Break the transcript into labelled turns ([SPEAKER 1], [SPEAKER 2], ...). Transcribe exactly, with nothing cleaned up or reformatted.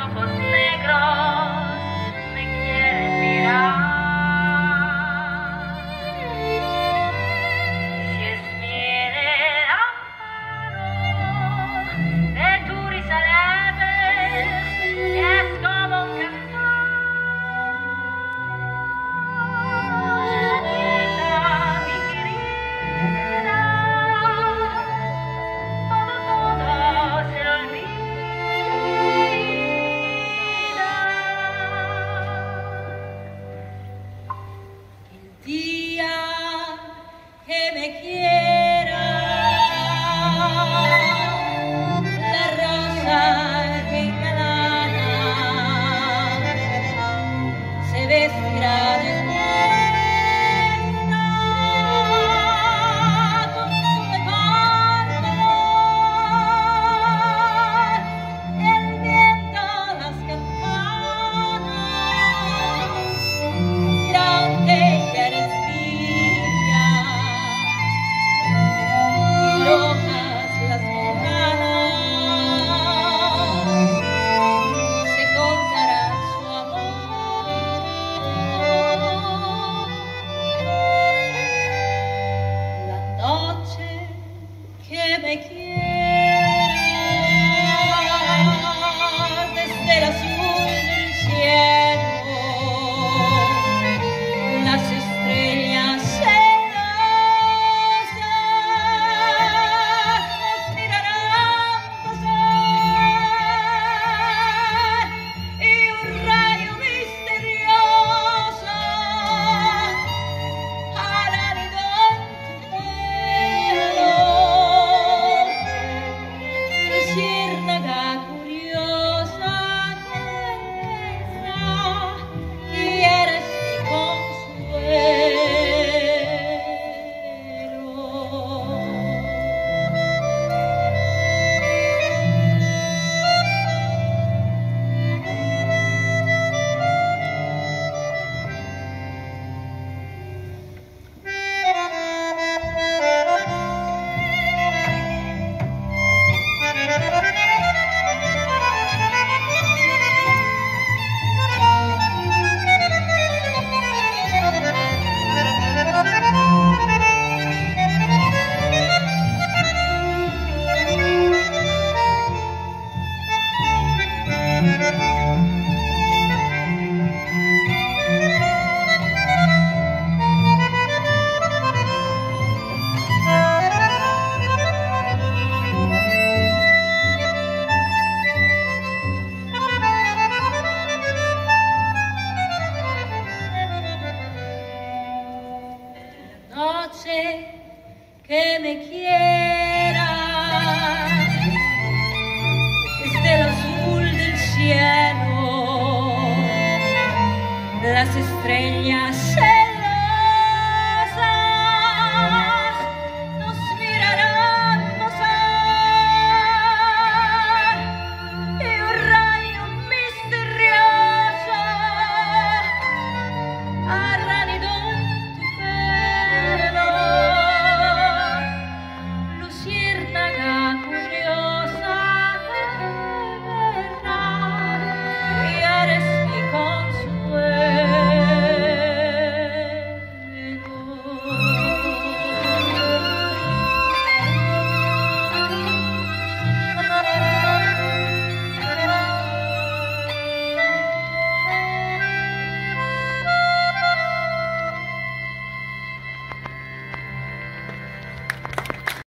[SPEAKER 1] ojos negros me quieren mirar. Si es mi amparo de tu risa leve, es como un cantar. Linda, mi querida, todo, todo se lo olvida. El día que me quiera, la rosa regalada se vestirá de fiesta con su mejor color. El viento, las campanas dirán que ella eres mía, y locas las montanas se contarán su amor. La noche que me quieras desde el azul del cielo, las estrellas celosas nos mirarán pasar, y un rayo misterioso hará nido en tu pelo. Luciérnaga curiosa, tierna, y eres mi consuelo. Noche que me quiera desde el azul del cielo, las estrellas